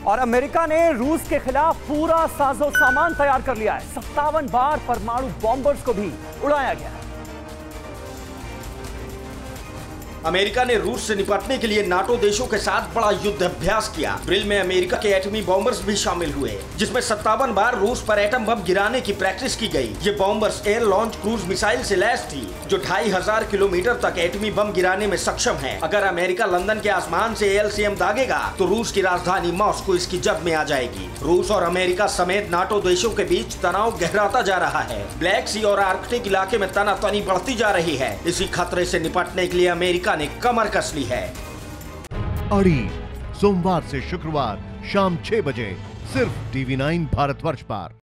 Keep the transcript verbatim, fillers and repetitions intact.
और अमेरिका ने रूस के खिलाफ पूरा साजो सामान तैयार कर लिया है। सत्तावन बार परमाणु बॉम्बर्स को भी उड़ाया गया है। अमेरिका ने रूस से निपटने के लिए नाटो देशों के साथ बड़ा युद्ध अभ्यास किया। ड्रिल में अमेरिका के एटमी बॉम्बर्स भी शामिल हुए, जिसमें सत्तावन बार रूस पर एटम बम गिराने की प्रैक्टिस की गई। ये bombers air launch cruise missile से लैस थी, जो ढाई हजार किलोमीटर तक एटमी बम गिराने में सक्षम है। अगर अमेरिका लंदन के आसमान से ए एल सी एम दागेगा तो रूस की राजधानी मॉस्को इसकी जद में आ जाएगी। रूस और अमेरिका समेत नाटो देशों के बीच तनाव गहराता जा रहा है। ब्लैक सी और आर्कटिक इलाके में तनातनी बढ़ती जा रही है। इसी खतरे से निपटने के लिए अमेरिका ने कमर कस ली है। अड़ी सोमवार से शुक्रवार शाम छह बजे सिर्फ टीवी नाइन भारतवर्ष पर।